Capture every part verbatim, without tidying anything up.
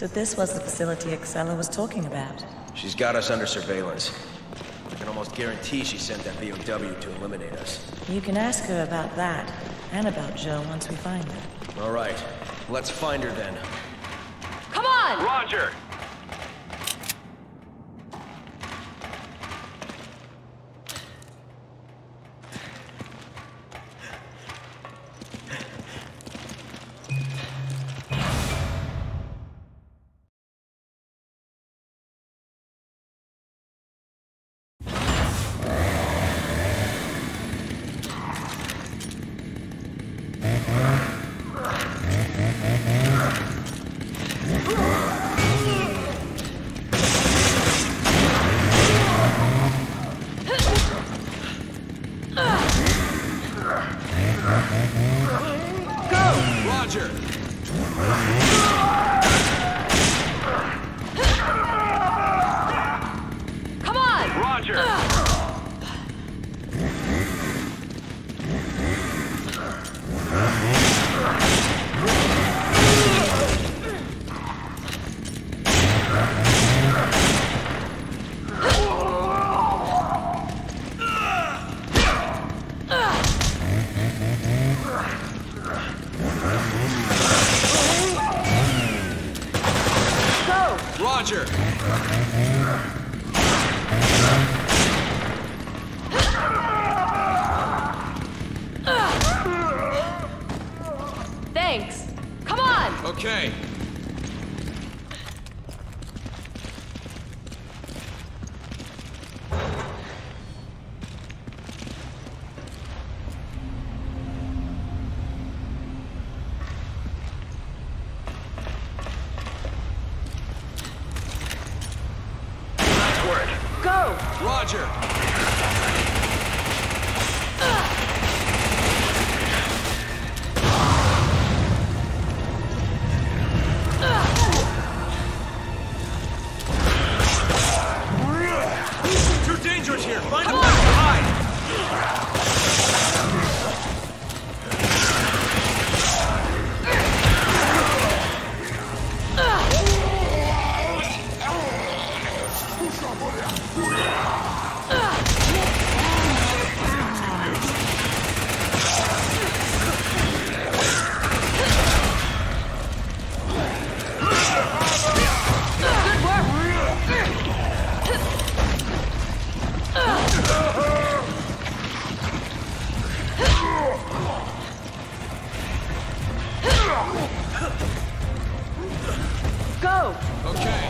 So this was the facility Excella was talking about. She's got us under surveillance. I can almost guarantee she sent that B O W to eliminate us. You can ask her about that, and about Joe once we find her. All right, let's find her then. Come on! Roger! Roger! Come on! Roger! Roger! Thanks. Come on! Okay. Go! Roger! Too dangerous here! Find a place to hide! Go! Okay.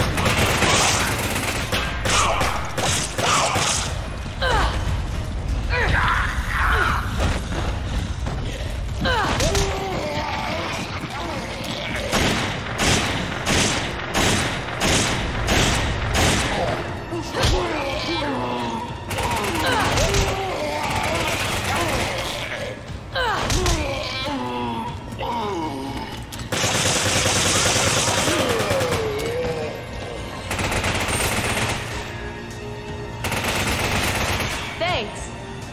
Thanks.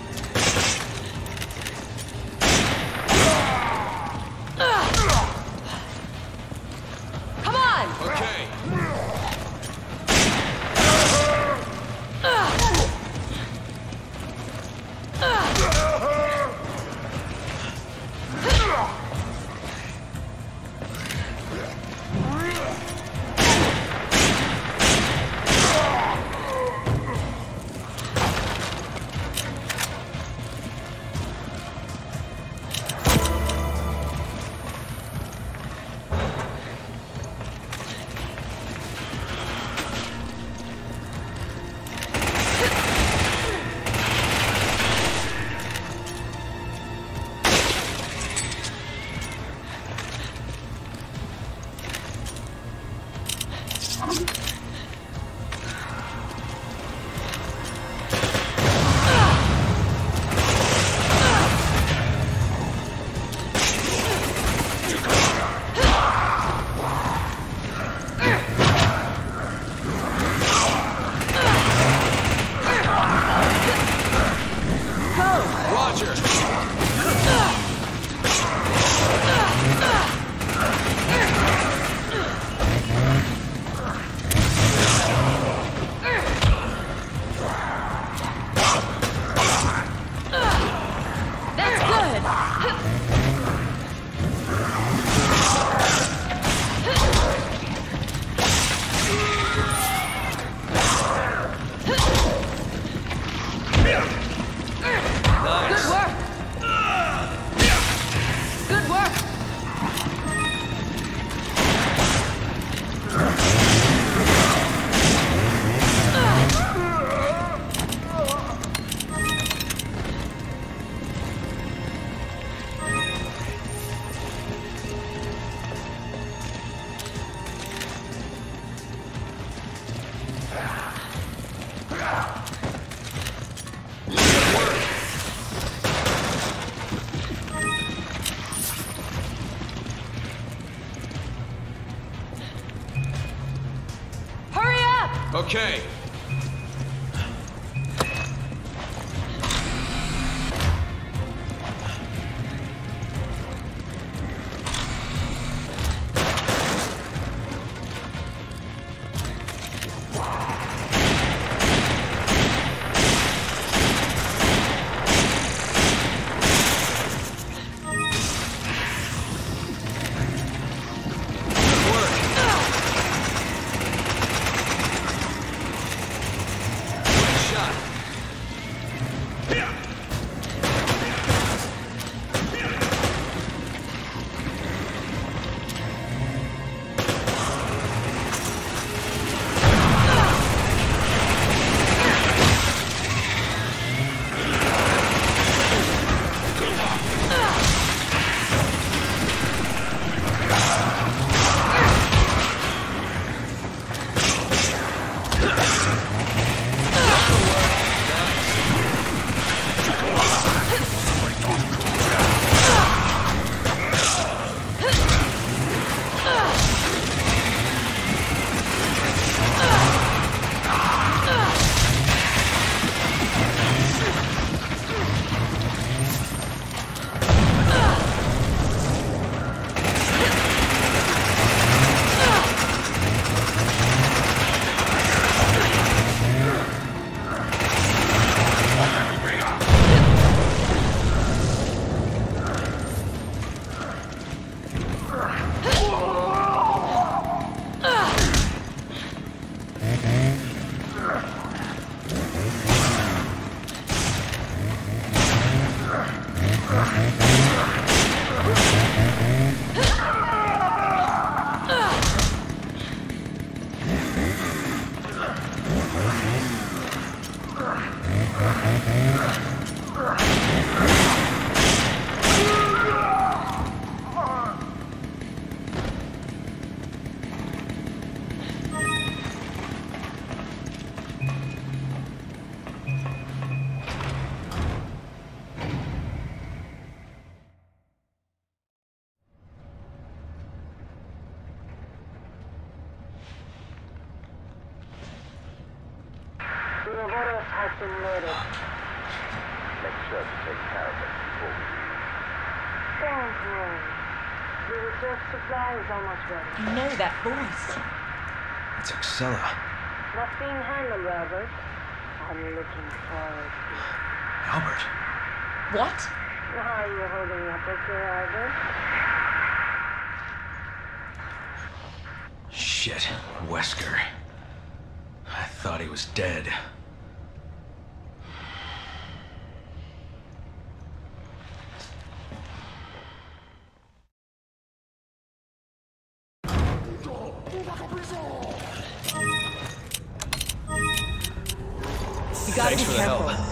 Come on! Okay. Good work. Good work. Hurry up! Okay. Ouroboros has been murdered. Make sure to take care of it before we leave. Don't worry. The reserve supply is almost ready. You know that voice. It's Excella. What's being handled, Albert? I'm looking forward to it. Albert? What? How are you holding up, okay, Albert? Shit, Wesker. I thought he was dead. You gotta Thanks be for the careful. help.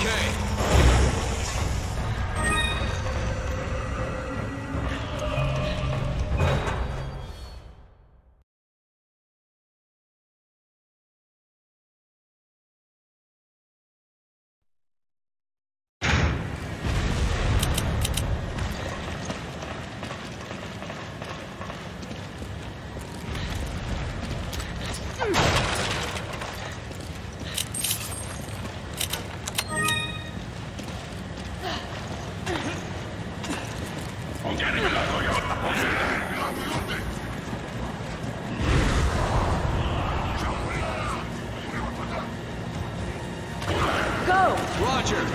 Okay. Go! Roger!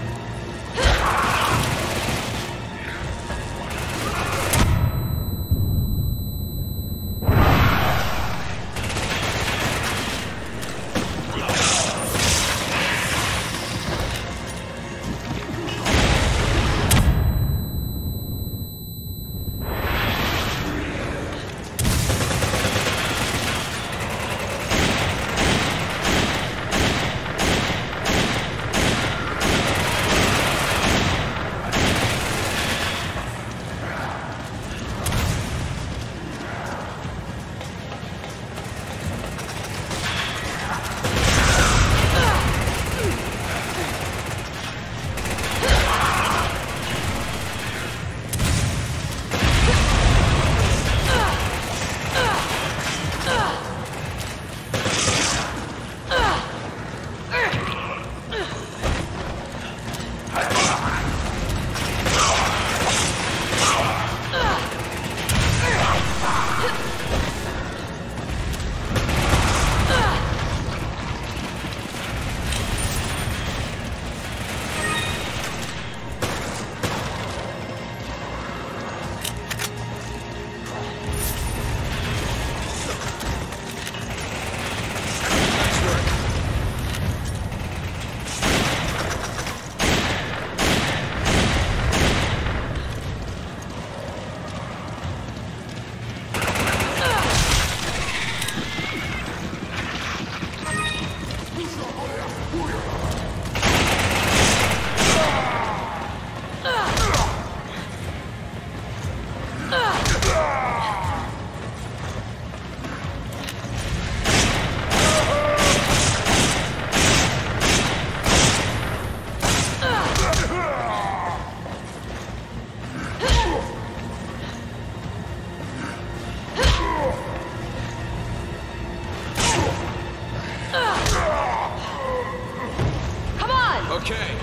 Okay.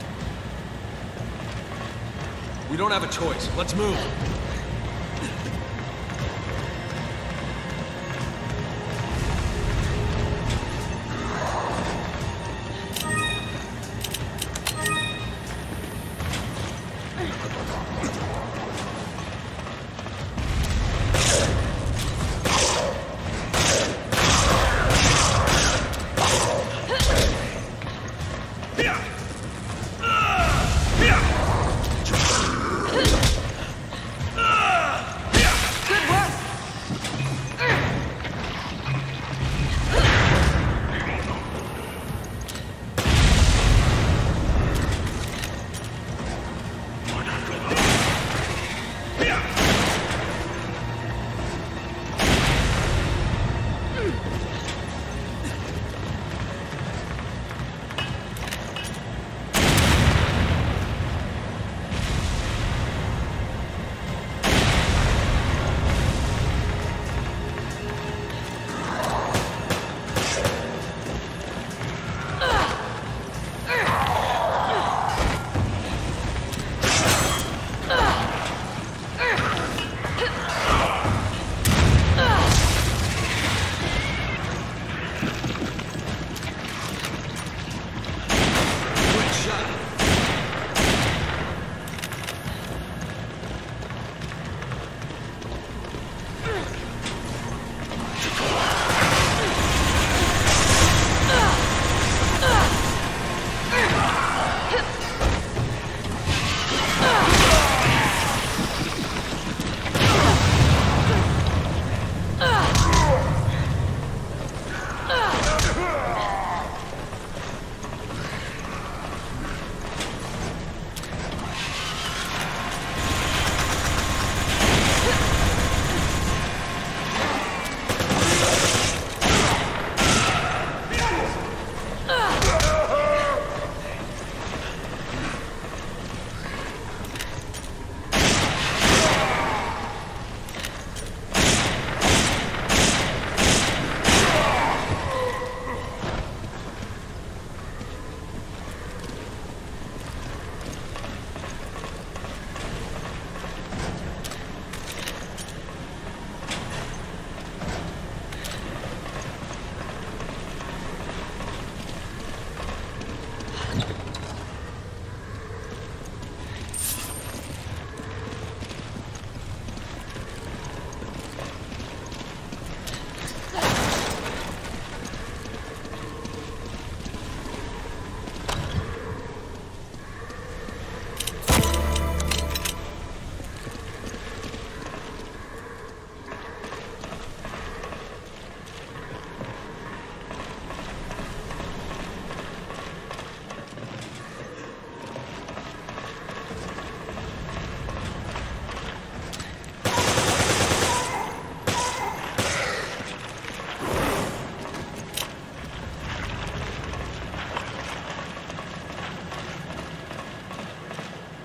We don't have a choice. Let's move.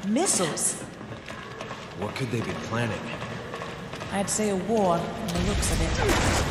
Missiles? What could they be planning? I'd say a war, from the looks of it.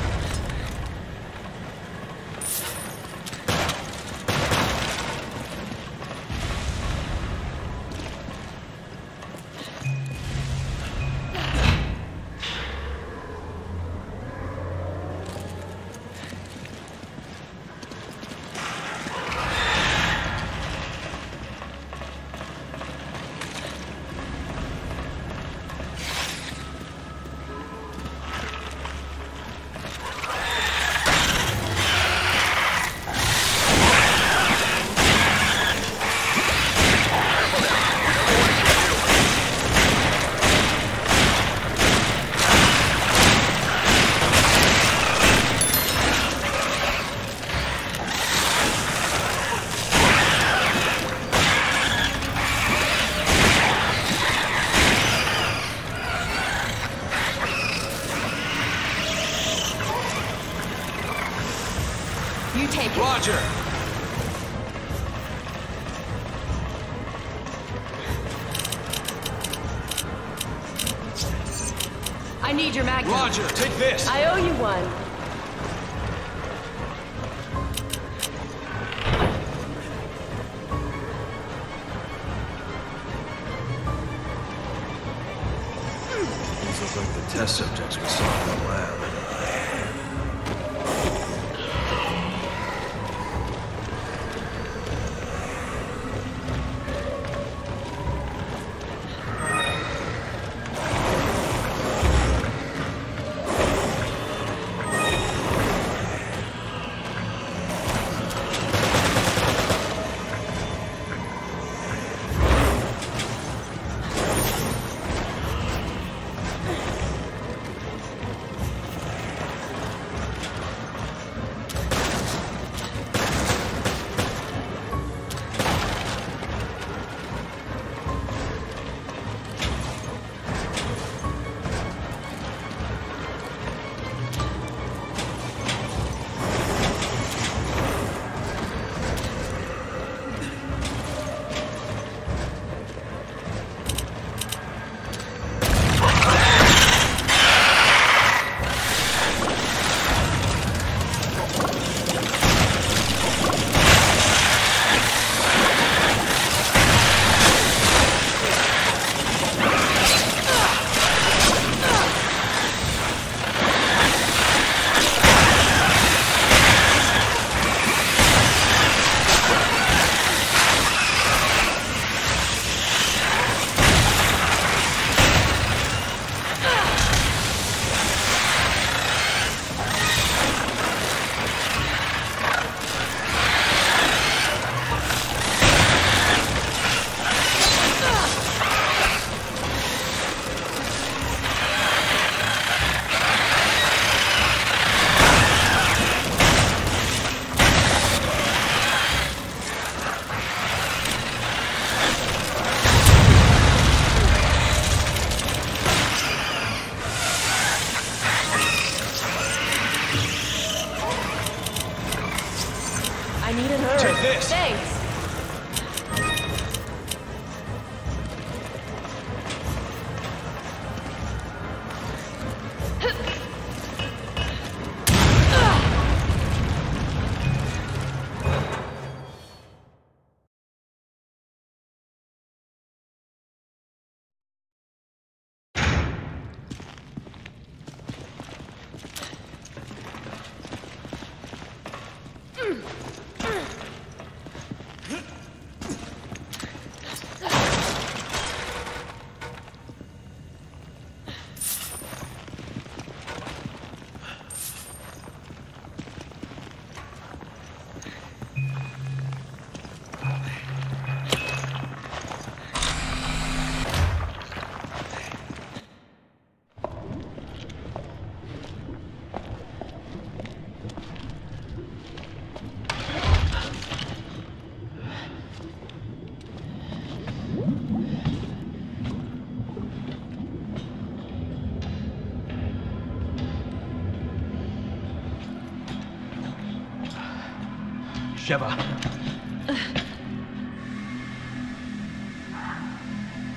You take it. Roger! I need your magnum. Roger, take this! I owe you one. These look like the test subjects we saw in the lab. I need an herb. Take this. Thanks. Sheva.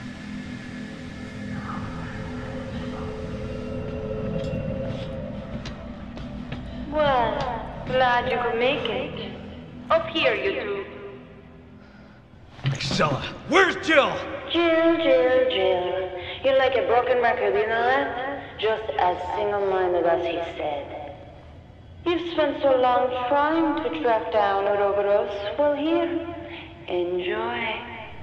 glad you could make it. Up here, you two. Excella, where's Jill? Jill, Jill, Jill. You're like a broken record, you know that? Just as single-minded as he said. You've spent so long trying to track down Ouroboros. Well, here, enjoy.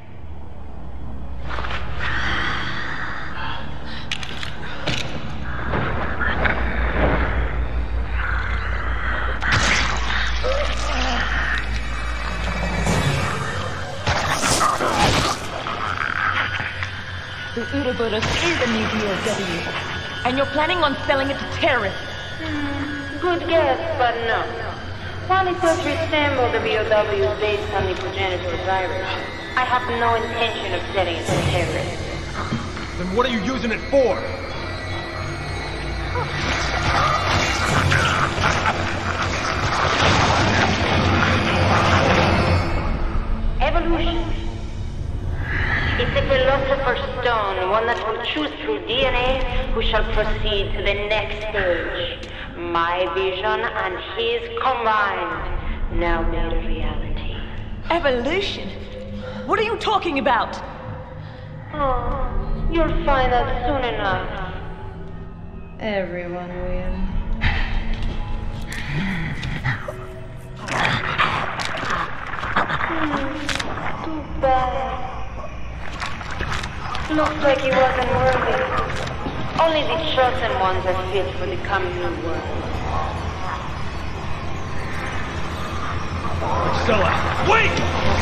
The Ouroboros is a new B O W, and you're planning on selling it to terrorists. Hmm, good guess, but no. While it does resemble the B O W based on the progenitor virus, I have no intention of selling it to terrorists. Then what are you using it for? Evolution. It's a philosopher's stone, one that will choose through D N A who shall proceed to the next stage. My vision and his combined, now made a reality. Evolution? What are you talking about? Oh, you'll find out soon enough. Everyone will. Hmm, too bad. Looks like he wasn't worthy. Only the chosen ones are fit for the coming new world. Excella, wait!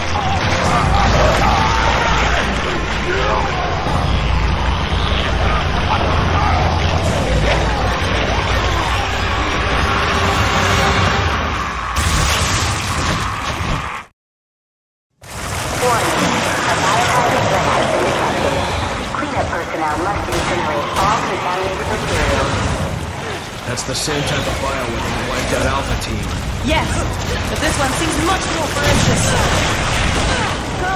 That's the same type of bioweapon that wiped out Alpha Team. Yes, but this one seems much more ferocious. Go!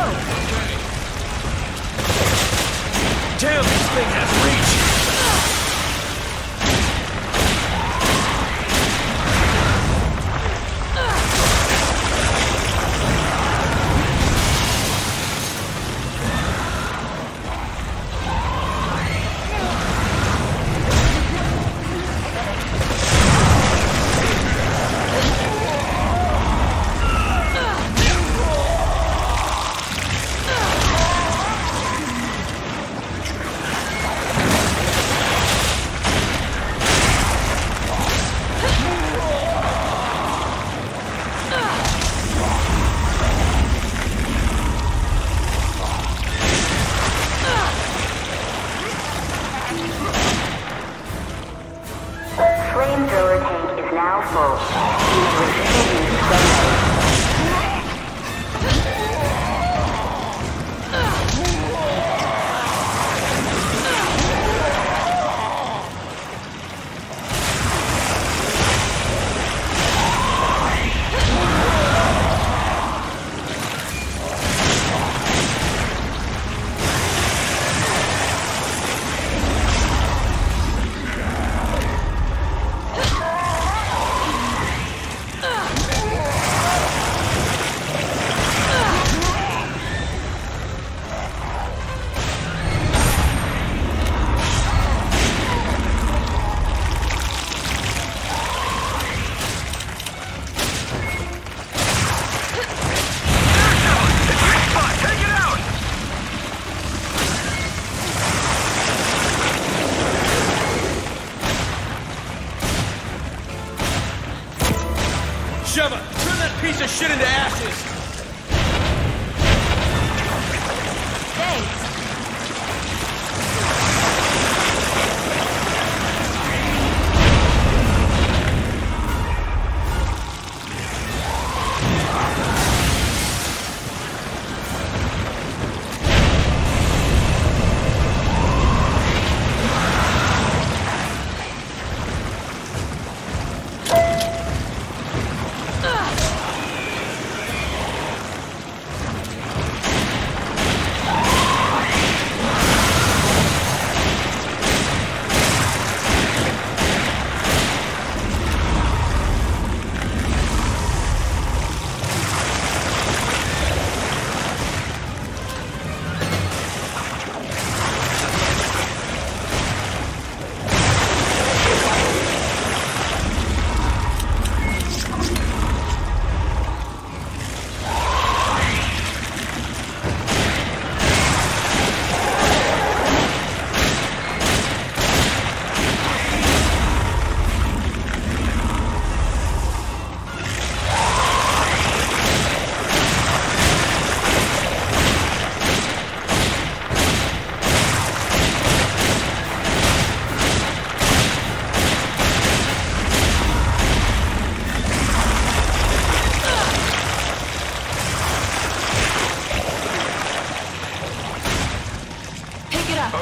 Damn, this thing has reach!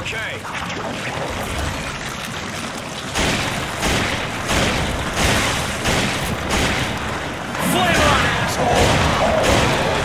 Okay. Flame on, asshole!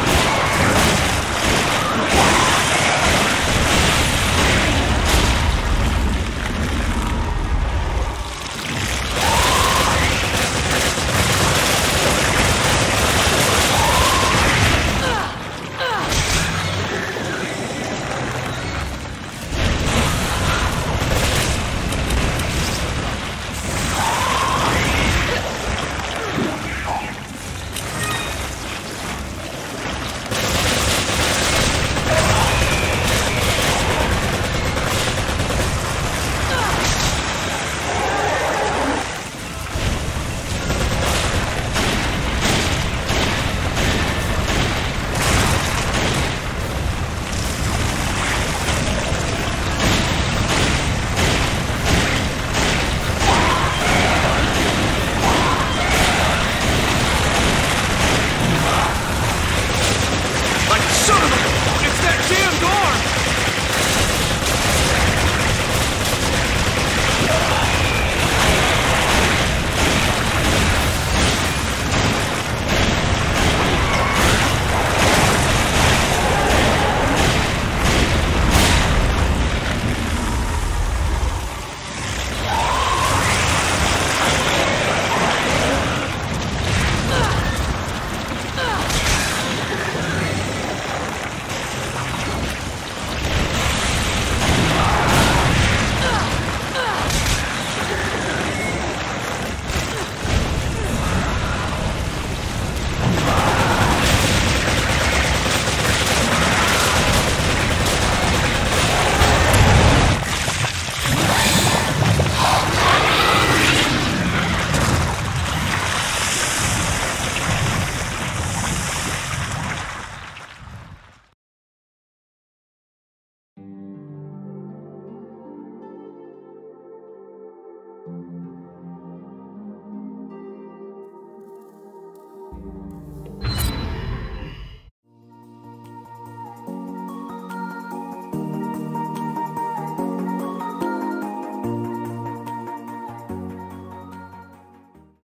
You